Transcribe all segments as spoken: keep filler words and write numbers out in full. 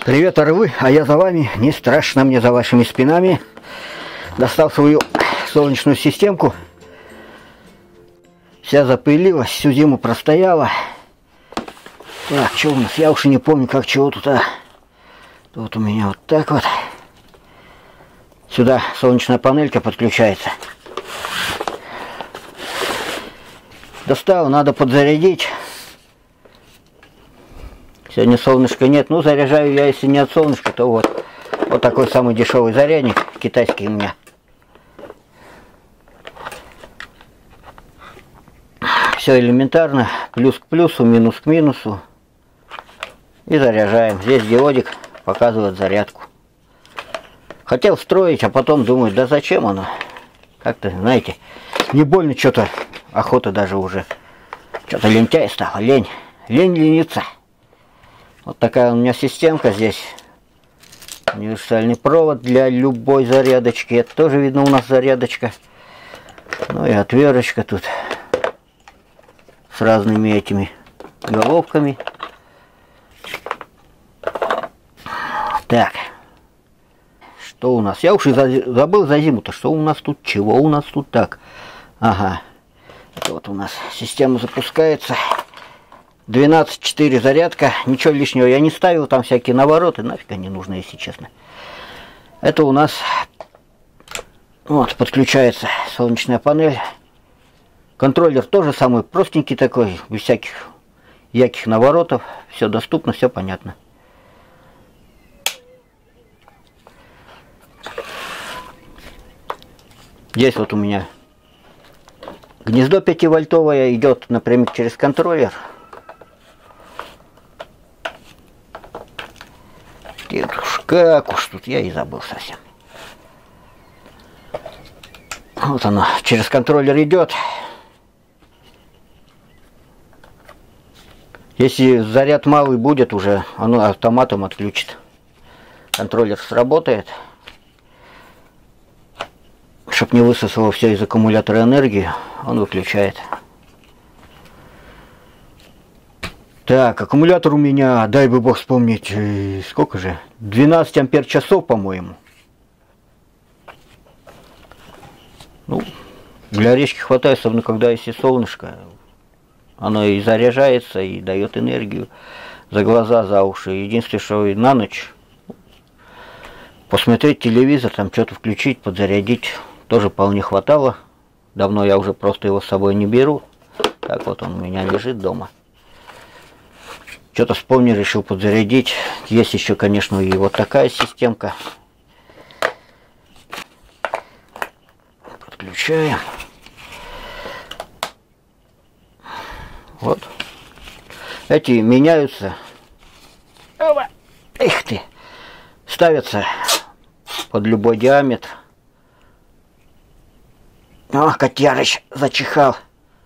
Привет, орлы, а я за вами, не страшно мне за вашими спинами. Достал свою солнечную системку. Вся запылилась, всю зиму простояла. Так, что у нас? Я уж и не помню, как чего тут. А? Тут у меня вот так вот. Сюда солнечная панелька подключается. Достал, надо подзарядить. Сегодня солнышка нет. Ну, заряжаю я, если не от солнышка, то вот. Вот такой самый дешевый зарядник, китайский у меня. Все элементарно. Плюс к плюсу, минус к минусу. И заряжаем. Здесь диодик показывает зарядку. Хотел строить, а потом думаю, да зачем оно? Как-то, знаете, не больно что-то. Охота даже уже. Что-то лентяй стало. Лень. Лень лениться. Вот такая у меня системка здесь. Универсальный провод для любой зарядочки. Это тоже видно у нас зарядочка. Ну и отверточка тут. С разными этими головками. Так. Что у нас? Я уж и забыл за зиму-то. Что у нас тут? Чего у нас тут так? Ага. Это вот у нас система запускается. двенадцать четыре зарядка. Ничего лишнего я не ставил. Там всякие навороты. Нафиг они нужны, если честно. Это у нас вот подключается солнечная панель. Контроллер тоже самый простенький такой. Без всяких яких наворотов. Все доступно, все понятно. Здесь вот у меня гнездо пятивольтовое идет напрямик через контроллер. И уж как уж тут я и забыл совсем. Вот оно через контроллер идет. Если заряд малый будет, уже оно автоматом отключит. Контроллер сработает. Чтоб не высосало все из аккумулятора энергии, он выключает. Так, аккумулятор у меня, дай бы бог вспомнить, сколько же? двенадцать ампер часов, по-моему. Ну, для речки хватает, особенно когда если солнышко. Оно и заряжается, и дает энергию за глаза, за уши. Единственное, что на ночь посмотреть телевизор, там что-то включить, подзарядить, тоже вполне хватало. Давно я уже просто его с собой не беру. Так вот он у меня лежит дома. Что-то вспомнил, решил подзарядить. Есть еще, конечно, и вот такая системка. Подключаем. Вот. Эти меняются. Эх ты. Ставятся под любой диаметр. О, котярыч зачихал.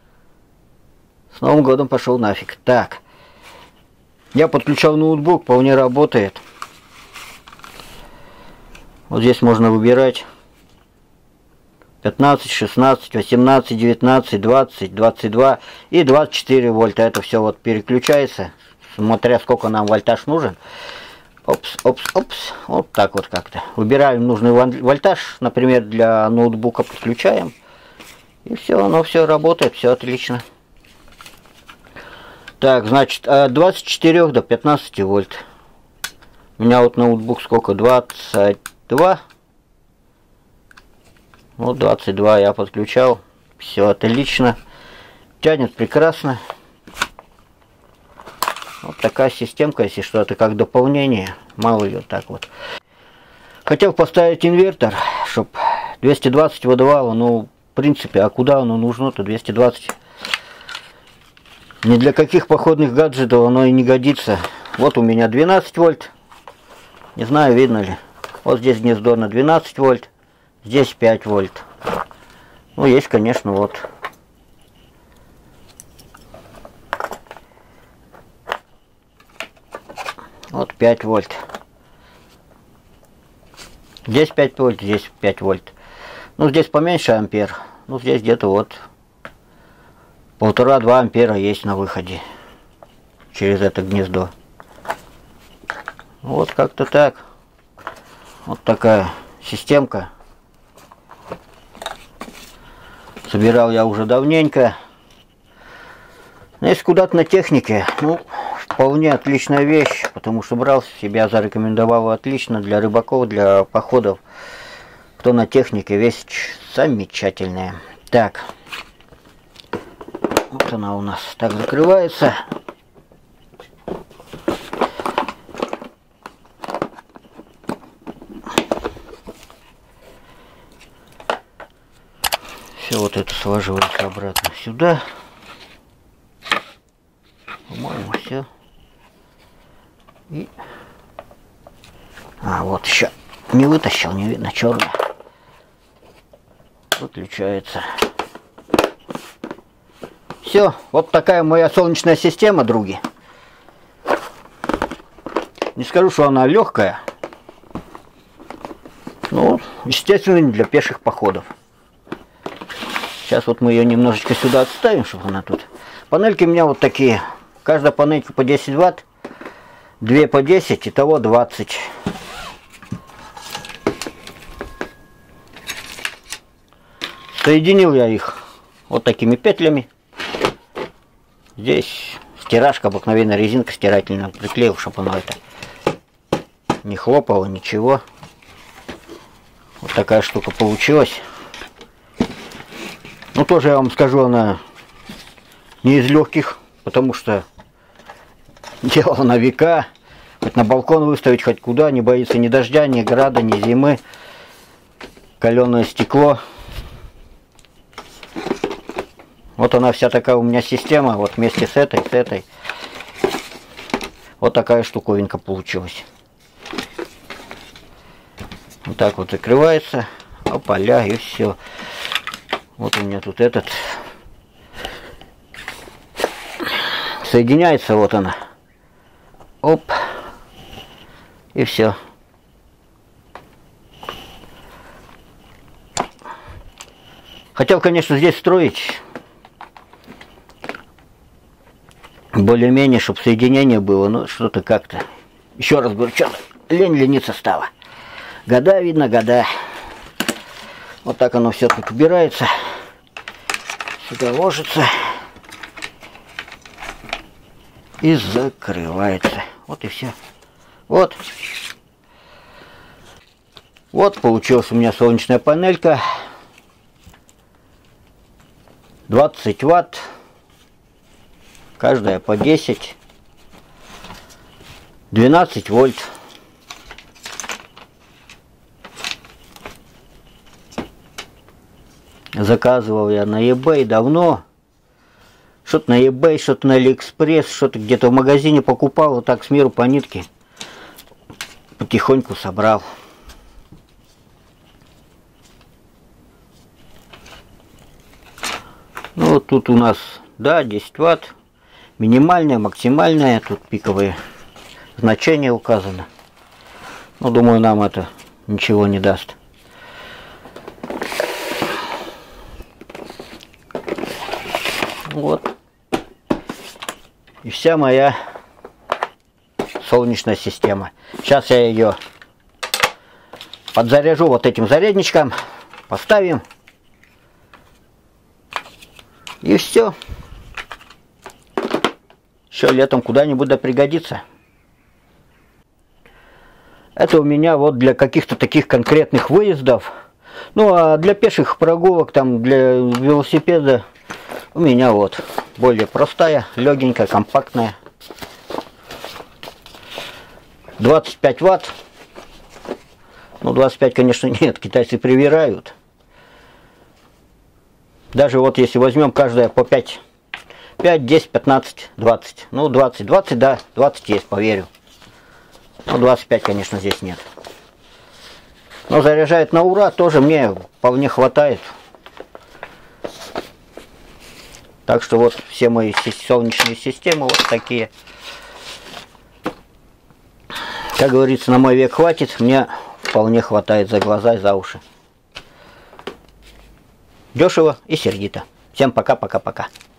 С Новым годом пошел нафиг. Так. Я подключал ноутбук, вполне работает. Вот здесь можно выбирать пятнадцать, шестнадцать, восемнадцать, девятнадцать, двадцать, двадцать два и двадцать четыре вольта. Это все вот переключается, смотря сколько нам вольтаж нужен. Опс, опс, опс. Вот так вот как-то. Выбираем нужный вольтаж, например, для ноутбука подключаем. И все, оно все работает, все отлично. Так, значит, от двадцати четырёх до пятнадцати вольт. У меня вот ноутбук сколько? двадцать два. Вот двадцать два я подключал. Все отлично. Тянет прекрасно. Вот такая системка, если что, это как дополнение. Мало ли вот так вот. Хотел поставить инвертор, чтобы двести двадцать выдавало. Ну, в принципе, а куда оно нужно-то? двести двадцать. Ни для каких походных гаджетов оно и не годится. Вот у меня двенадцать вольт. Не знаю, видно ли. Вот здесь гнездо на двенадцать вольт. Здесь пять вольт. Ну, есть, конечно, вот. Вот пять вольт. Здесь пять вольт, здесь пять вольт. Ну, здесь поменьше ампер. Ну, здесь где-то вот полтора-два ампера есть на выходе через это гнездо. Вот как-то так. Вот такая системка. Собирал я уже давненько. Но если куда-то на технике, ну, вполне отличная вещь, потому что брал себя, зарекомендовал отлично для рыбаков, для походов. Кто на технике, вещь замечательная. Так, вот она у нас так закрывается. Все вот это сложивается обратно сюда. По-моему, все. И... А, вот еще не вытащил, не видно, черный. Выключается. Все, вот такая моя солнечная система, други. Не скажу, что она легкая. Ну, естественно, не для пеших походов. Сейчас вот мы ее немножечко сюда отставим, чтобы она тут. Панельки у меня вот такие. Каждая панелька по десять ватт. Две по десять, итого двадцать. Соединил я их вот такими петлями. Здесь стиражка, обыкновенная резинка стирательная. Приклеил, чтобы оно это не хлопало, ничего. Вот такая штука получилась. Ну, тоже я вам скажу, она не из легких, потому что делал на века. Хоть на балкон выставить, хоть куда, не боится ни дождя, ни града, ни зимы. Каленое стекло. Вот она вся такая у меня система, вот вместе с этой, с этой. Вот такая штуковинка получилась. Вот так вот закрывается. Опаля, и все. Вот у меня тут этот. Соединяется, вот она. Оп. И все. Хотел, конечно, здесь строить более-менее, чтобы соединение было, но что-то как-то. Еще раз говорю, что-то лень лениться стало. Года, видно, года. Вот так оно все тут убирается. Сюда ложится. И закрывается. Вот и все. Вот. Вот получилась у меня солнечная панелька. двадцать ватт. Каждая по десять. двенадцать вольт. Заказывал я на eBay давно. Что-то на eBay, что-то на AliExpress, что-то где-то в магазине покупал. Вот так с миру по нитке. Потихоньку собрал. Ну вот тут у нас, да, десять ватт. Минимальная, максимальная. Тут пиковые значения указаны. Ну, думаю, нам это ничего не даст. Вот. И вся моя солнечная система. Сейчас я ее подзаряжу вот этим зарядничком. Поставим. И все. Еще летом куда-нибудь да пригодится. Это у меня вот для каких-то таких конкретных выездов. Ну, а для пеших прогулок, там, для велосипеда, у меня вот более простая, легенькая, компактная. двадцать пять ватт. Ну, двадцать пять, конечно, нет, китайцы привирают. Даже вот если возьмем каждая по пять, пять, десять, пятнадцать, двадцать. Ну, двадцать, двадцать, да, двадцать есть, поверю. Ну, двадцать пять, конечно, здесь нет. Но заряжает на ура, тоже мне вполне хватает. Так что вот все мои солнечные системы вот такие. Как говорится, на мой век хватит, мне вполне хватает за глаза и за уши. Дешево и сердито. Всем пока-пока-пока.